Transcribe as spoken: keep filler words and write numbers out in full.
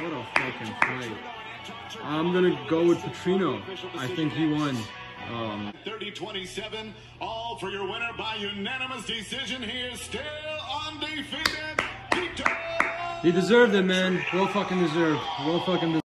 What a fucking fight. I'm gonna go with Petrino. I think he won. Um, thirty twenty-seven, all for your winner by unanimous decision. He is still undefeated. Vitor! He deserved it, man. Well fucking deserved. Well fucking deserved.